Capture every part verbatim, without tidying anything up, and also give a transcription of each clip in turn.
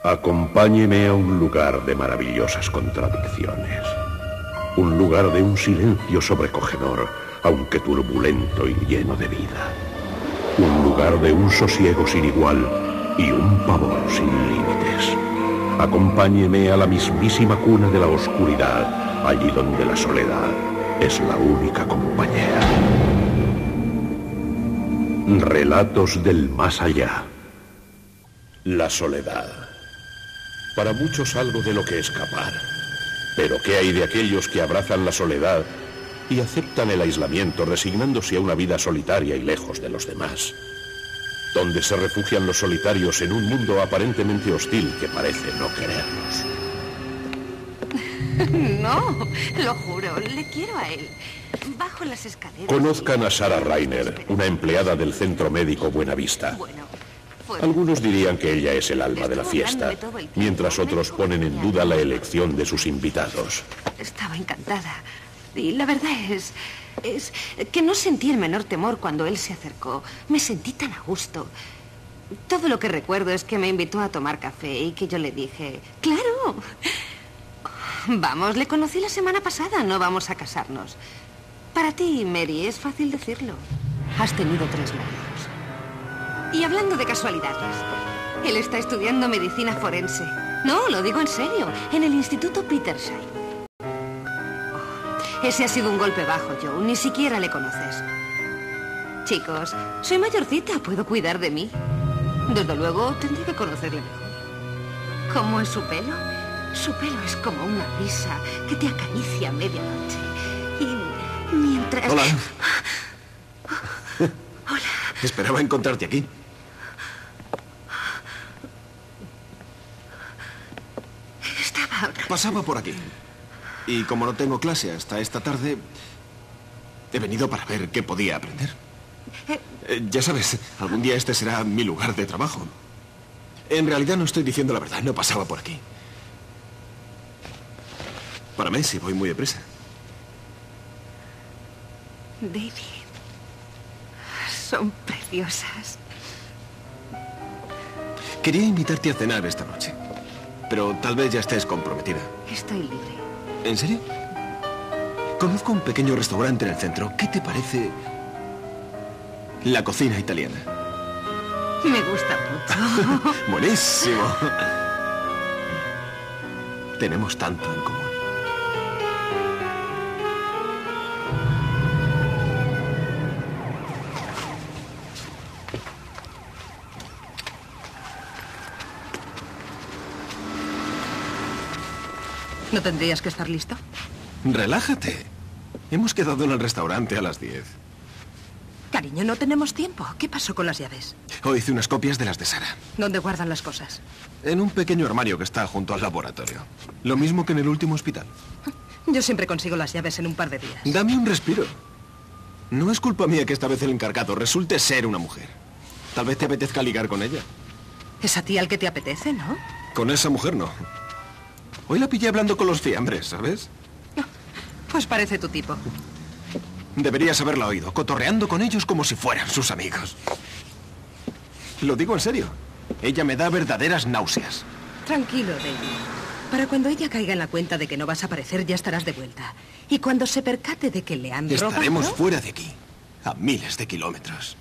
Acompáñeme a un lugar de maravillosas contradicciones. Un lugar de un silencio sobrecogedor, aunque turbulento y lleno de vida. Un lugar de un sosiego sin igual y un pavor sin límites. Acompáñeme a la mismísima cuna de la oscuridad, allí donde la soledad es la única compañera. Relatos del más allá. La soledad. Para muchos algo de lo que escapar. Pero ¿qué hay de aquellos que abrazan la soledad y aceptan el aislamiento, resignándose a una vida solitaria y lejos de los demás? Donde se refugian los solitarios en un mundo aparentemente hostil que parece no quererlos. No, lo juro, le quiero a él. Bajo las escaleras. Conozcan a Sarah Rainer, una empleada del Centro Médico Buenavista. Bueno, fue... Algunos dirían que ella es el alma de la fiesta, mientras otros ponen en duda la elección de sus invitados. Estaba encantada. Y la verdad es... es que no sentí el menor temor cuando él se acercó. Me sentí tan a gusto. Todo lo que recuerdo es que me invitó a tomar café y que yo le dije... ¡Claro! Vamos, le conocí la semana pasada, no vamos a casarnos. Para ti, Mary, es fácil decirlo. Has tenido tres novios. Y hablando de casualidades, él está estudiando medicina forense. No, lo digo en serio, en el Instituto Petershire. Oh, ese ha sido un golpe bajo, Joe. Ni siquiera le conoces. Chicos, soy mayorcita, puedo cuidar de mí. Desde luego, tendré que conocerle mejor. ¿Cómo es su pelo? Su pelo es como una brisa que te acaricia a medianoche. Y mientras... Hola. Hola. Esperaba encontrarte aquí. Estaba... Pasaba por aquí. Y como no tengo clase hasta esta tarde, he venido para ver qué podía aprender. Eh, Eh, ya sabes, algún día este será mi lugar de trabajo. En realidad no estoy diciendo la verdad, no pasaba por aquí. Para mí sí voy muy deprisa. David, son preciosas. Quería invitarte a cenar esta noche, pero tal vez ya estés comprometida. Estoy libre. ¿En serio? Conozco un pequeño restaurante en el centro. ¿Qué te parece la cocina italiana? Me gusta mucho. Buenísimo. Tenemos tanto en común. ¿No tendrías que estar listo? Relájate. Hemos quedado en el restaurante a las diez. Cariño, no tenemos tiempo. ¿Qué pasó con las llaves? Hoy hice unas copias de las de Sara. ¿Dónde guardan las cosas? En un pequeño armario que está junto al laboratorio. Lo mismo que en el último hospital. Yo siempre consigo las llaves en un par de días. Dame un respiro. No es culpa mía que esta vez el encargado resulte ser una mujer. Tal vez te apetezca ligar con ella. Es a ti al que te apetece, ¿no? Con esa mujer no. Hoy la pillé hablando con los fiambres, ¿sabes? Pues parece tu tipo. Deberías haberla oído, cotorreando con ellos como si fueran sus amigos. Lo digo en serio. Ella me da verdaderas náuseas. Tranquilo, David. Para cuando ella caiga en la cuenta de que no vas a aparecer, ya estarás de vuelta. Y cuando se percate de que le han robado... Estaremos fuera de aquí, a miles de kilómetros.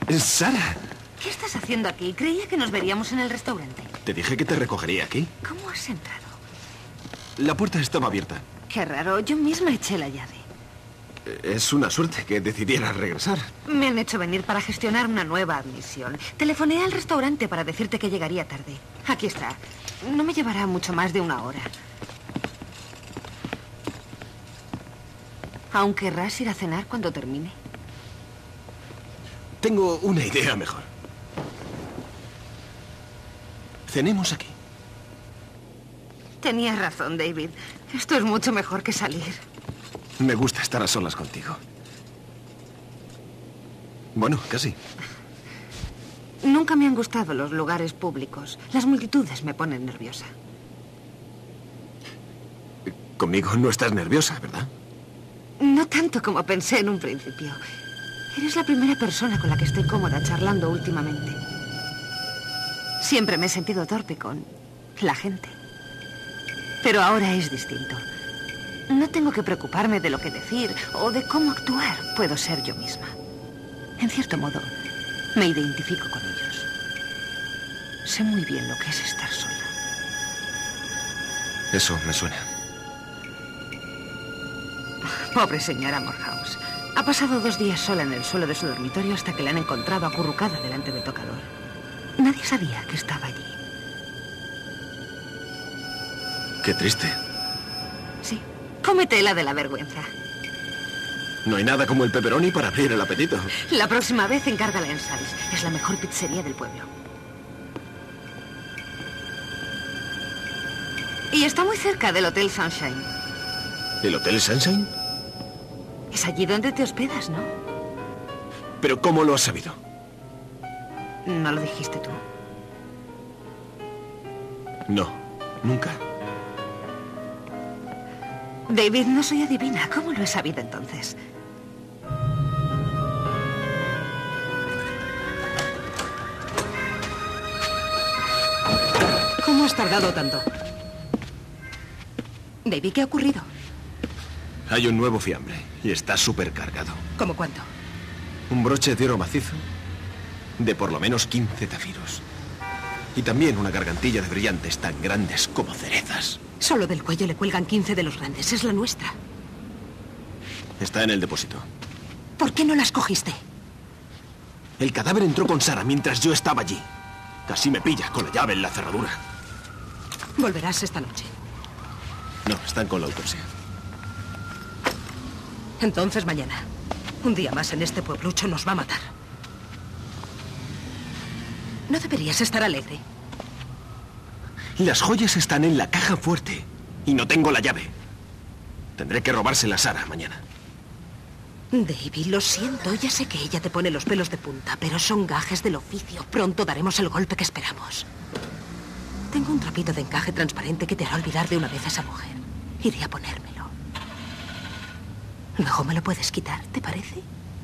Sara. ¿Qué estás haciendo aquí? Creía que nos veríamos en el restaurante. Te dije que te recogería aquí. ¿Cómo has entrado? La puerta estaba abierta. Qué raro, yo misma eché la llave. Es una suerte que decidieras regresar. Me han hecho venir para gestionar una nueva admisión. Telefoné al restaurante para decirte que llegaría tarde. Aquí está. No me llevará mucho más de una hora. ¿Aún querrás ir a cenar cuando termine? Tengo una idea mejor. Cenemos aquí. Tenías razón, David. Esto es mucho mejor que salir. Me gusta estar a solas contigo. Bueno, casi. Nunca me han gustado los lugares públicos. Las multitudes me ponen nerviosa. Conmigo no estás nerviosa, ¿verdad? No tanto como pensé en un principio. Eres la primera persona con la que estoy cómoda charlando últimamente. Siempre me he sentido torpe con la gente. Pero ahora es distinto. No tengo que preocuparme de lo que decir o de cómo actuar. Puedo ser yo misma. En cierto modo, me identifico con ellos. Sé muy bien lo que es estar sola. Eso me suena. Pobre señora Morehouse. Ha pasado dos días sola en el suelo de su dormitorio hasta que la han encontrado acurrucada delante del tocador. Nadie sabía que estaba allí. Qué triste. Sí. Cómetela de la vergüenza. No hay nada como el pepperoni para abrir el apetito. La próxima vez encárgala en Sal's. Es la mejor pizzería del pueblo. Y está muy cerca del Hotel Sunshine. ¿El Hotel Sunshine? Es allí donde te hospedas, ¿no? ¿Pero cómo lo has sabido? ¿No lo dijiste tú? No, nunca. David, no soy adivina. ¿Cómo lo he sabido entonces? ¿Cómo has tardado tanto? David, ¿qué ha ocurrido? Hay un nuevo fiambre y está súper cargado. ¿Cómo cuánto? Un broche de oro macizo de por lo menos quince zafiros. Y también una gargantilla de brillantes tan grandes como cerezas. Solo del cuello le cuelgan quince de los grandes. Es la nuestra. Está en el depósito. ¿Por qué no las cogiste? El cadáver entró con Sara mientras yo estaba allí. Casi me pilla con la llave en la cerradura. Volverás esta noche. No, están con la autopsia. Entonces mañana. Un día más en este pueblucho nos va a matar. No deberías estar alegre. Las joyas están en la caja fuerte. Y no tengo la llave. Tendré que robársela a Sara mañana. David, lo siento. Ya sé que ella te pone los pelos de punta, pero son gajes del oficio. Pronto daremos el golpe que esperamos. Tengo un trapito de encaje transparente que te hará olvidar de una vez a esa mujer. Iré a ponérmelo. Luego me lo puedes quitar, ¿te parece?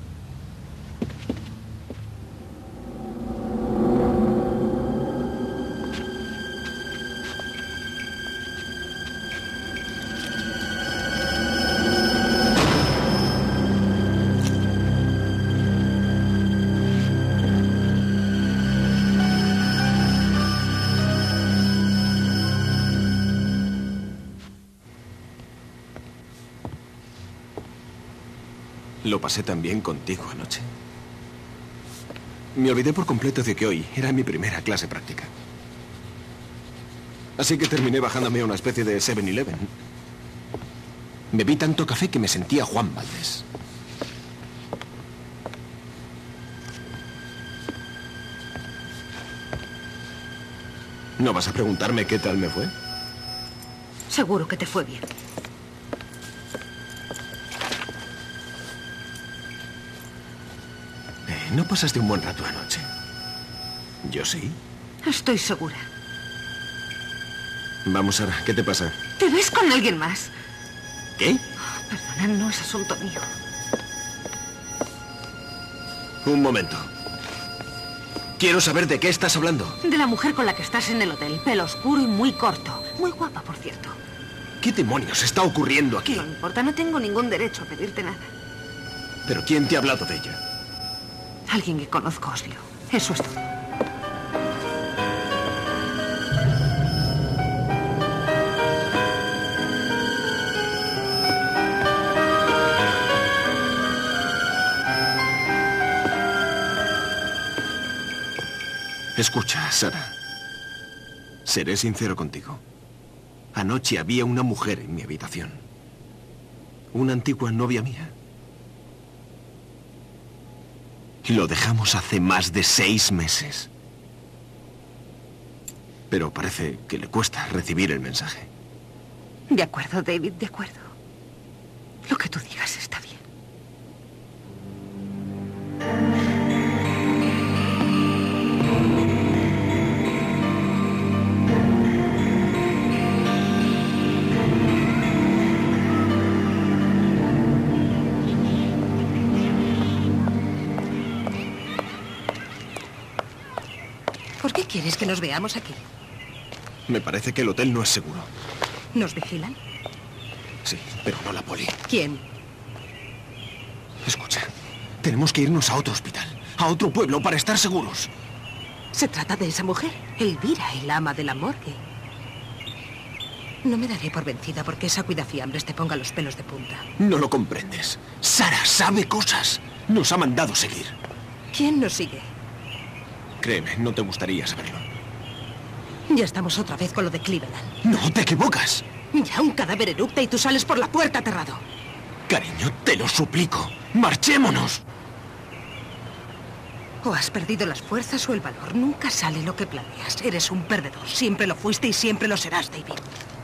Lo pasé tan bien contigo anoche. Me olvidé por completo de que hoy era mi primera clase práctica. Así que terminé bajándome a una especie de seven eleven. Bebí tanto café que me sentía Juan Valdés. ¿No vas a preguntarme qué tal me fue? Seguro que te fue bien. ¿No pasaste un buen rato anoche? Yo sí. Estoy segura. Vamos, Sara, ¿qué te pasa? ¿Te ves con alguien más? ¿Qué? Oh, perdona, no es asunto mío. Un momento. Quiero saber de qué estás hablando. De la mujer con la que estás en el hotel. Pelo oscuro y muy corto. Muy guapa, por cierto. ¿Qué demonios está ocurriendo aquí? No importa, no tengo ningún derecho a pedirte nada. ¿Pero quién te ha hablado de ella? Alguien que conozco os vio. Eso es todo. Escucha, Sara. Seré sincero contigo. Anoche había una mujer en mi habitación. Una antigua novia mía. Lo dejamos hace más de seis meses. Pero parece que le cuesta recibir el mensaje. De acuerdo, David, de acuerdo. Lo que tú digas está bien. ¿Por qué quieres que nos veamos aquí? Me parece que el hotel no es seguro. ¿Nos vigilan? Sí, pero no la poli. ¿Quién? Escucha, tenemos que irnos a otro hospital, a otro pueblo, para estar seguros. Se trata de esa mujer, Elvira, el ama de la morgue. No me daré por vencida porque esa cuidafiambres te ponga los pelos de punta. No lo comprendes. Sara sabe cosas. Nos ha mandado seguir. ¿Quién nos sigue? Créeme, no te gustaría saberlo. Ya estamos otra vez con lo de Cleveland. No, te equivocas. Ya un cadáver eructa y tú sales por la puerta aterrado. Cariño, te lo suplico. ¡Marchémonos! O has perdido las fuerzas o el valor. Nunca sale lo que planeas. Eres un perdedor. Siempre lo fuiste y siempre lo serás, David.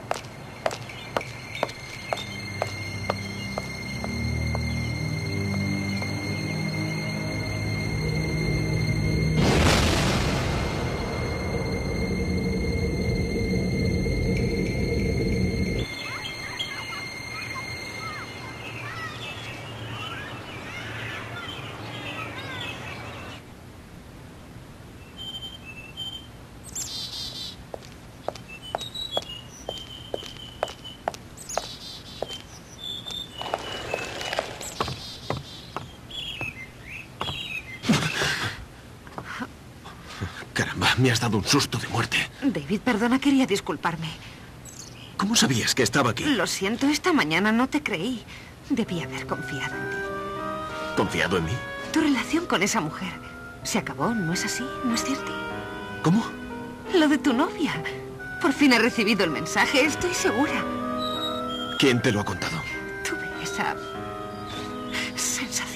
Caramba, me has dado un susto de muerte. David, perdona, quería disculparme. ¿Cómo sabías que estaba aquí? Lo siento, esta mañana no te creí. Debí haber confiado en ti. ¿Confiado en mí? Tu relación con esa mujer se acabó, ¿no es así? ¿No es cierto? ¿Cómo? Lo de tu novia. Por fin he recibido el mensaje, estoy segura. ¿Quién te lo ha contado? Tuve esa sensación.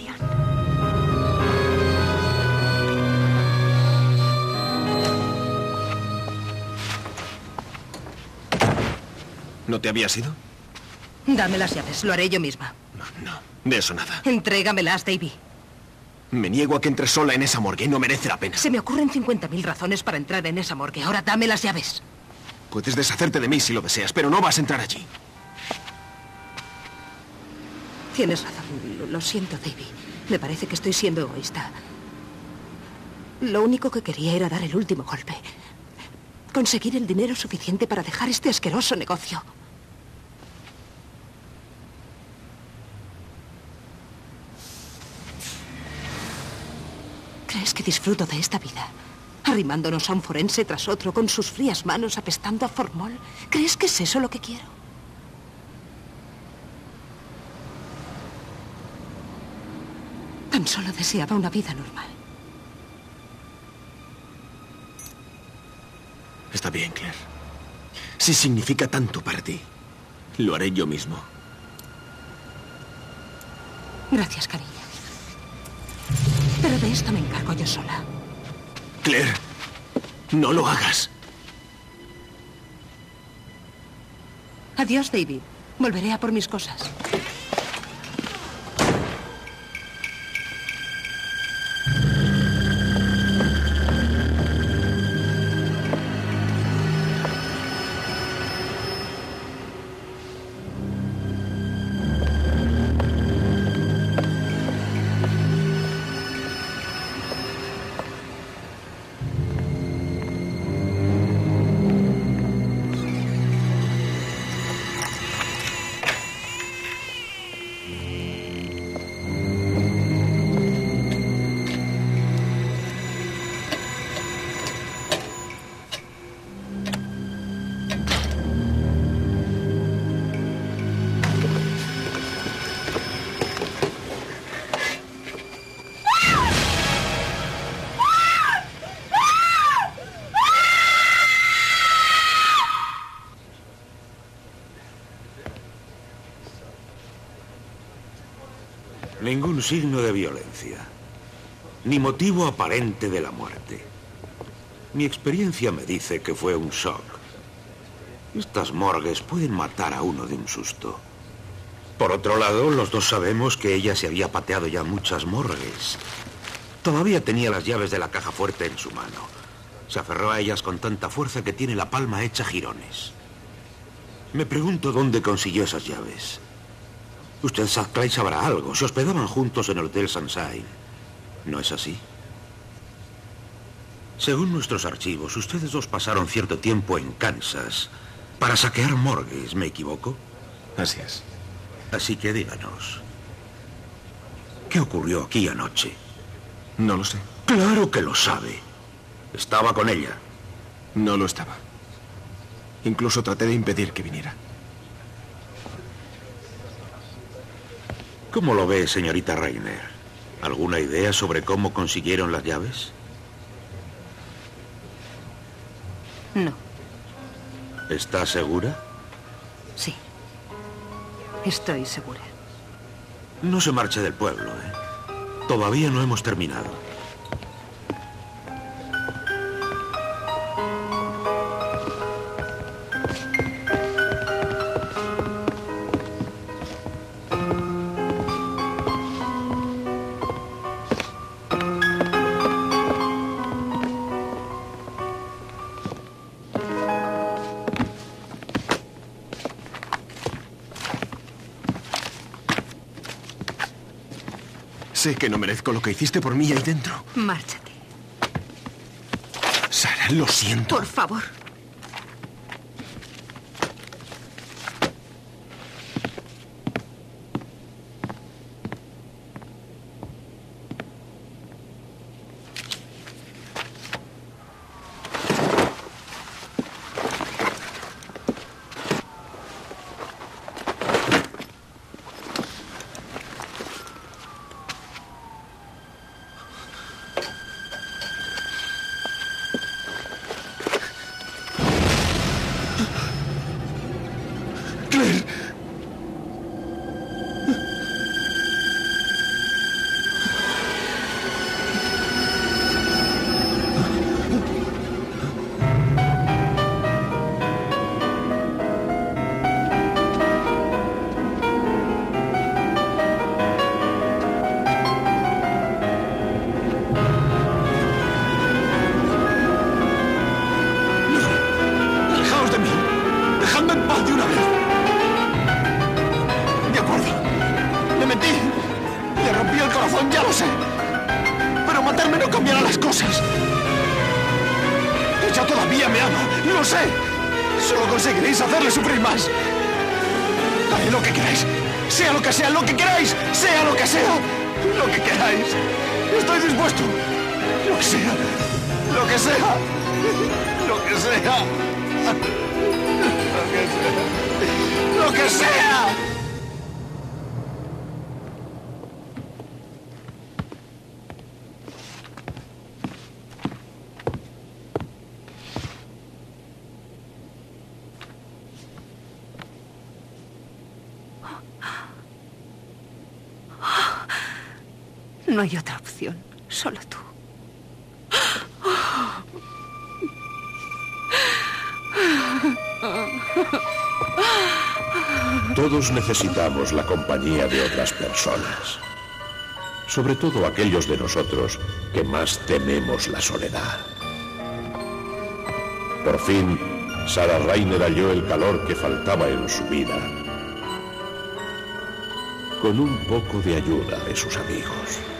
¿No te habías ido? Dame las llaves, lo haré yo misma. No, no, de eso nada. Entrégamelas, David. Me niego a que entres sola en esa morgue, no merece la pena. Se me ocurren cincuenta mil razones para entrar en esa morgue. Ahora dame las llaves. Puedes deshacerte de mí si lo deseas, pero no vas a entrar allí. Tienes razón. Lo, lo siento, David. Me parece que estoy siendo egoísta. Lo único que quería era dar el último golpe. Conseguir el dinero suficiente para dejar este asqueroso negocio. ¿Crees que disfruto de esta vida? Arrimándonos a un forense tras otro con sus frías manos apestando a formol. ¿Crees que es eso lo que quiero? Tan solo deseaba una vida normal. Está bien, Claire. Si significa tanto para ti, lo haré yo mismo. Gracias, cariño. Pero de esto me encargo yo sola. Claire, no lo hagas. Adiós, David. Volveré a por mis cosas. signo de violencia, ni motivo aparente de la muerte. Mi experiencia me dice que fue un shock. Estas morgues pueden matar a uno de un susto. Por otro lado, los dos sabemos que ella se había pateado ya muchas morgues. Todavía tenía las llaves de la caja fuerte en su mano. Se aferró a ellas con tanta fuerza que tiene la palma hecha jirones. Me pregunto dónde consiguió esas llaves. Usted, Sutcliffe, sabrá algo. Se hospedaban juntos en el Hotel Sunshine. ¿No es así? Según nuestros archivos, ustedes dos pasaron cierto tiempo en Kansas para saquear morgues, ¿me equivoco? Así es. Así que díganos, ¿qué ocurrió aquí anoche? No lo sé. Claro que lo sabe. ¿Estaba con ella? No lo estaba. Incluso traté de impedir que viniera. ¿Cómo lo ve, señorita Rainer? ¿Alguna idea sobre cómo consiguieron las llaves? No. ¿Está segura? Sí. Estoy segura. No se marche del pueblo, ¿eh? Todavía no hemos terminado. Sé que no merezco lo que hiciste por mí ahí dentro. Márchate. Sara, lo siento. Por favor. No hay otra opción. Solo tú. Todos necesitamos la compañía de otras personas. Sobre todo aquellos de nosotros que más tememos la soledad. Por fin, Sarah Rainer halló el calor que faltaba en su vida, con un poco de ayuda de sus amigos.